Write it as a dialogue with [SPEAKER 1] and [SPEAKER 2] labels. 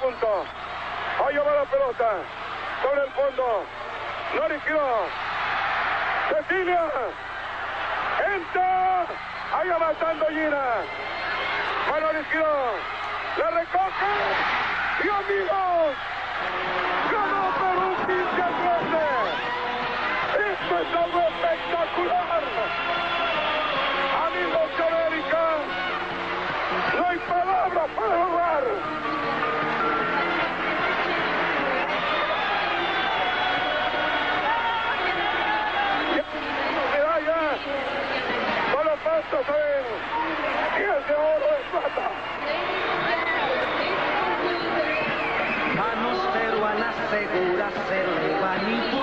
[SPEAKER 1] punto. Ahí va la pelota. Sobre el fondo. No liquidó. Cecilia. Entra. Ahí va matando Gina. Bueno, liquidó. La recoge. Y amigos. Ganó Perú 15-13. Esto es algo espectacular. Amigos de América. No hay palabras para hablar. Medalla. Solo falta saber si es de oro o de plata.
[SPEAKER 2] Manos peruanas seguras se le van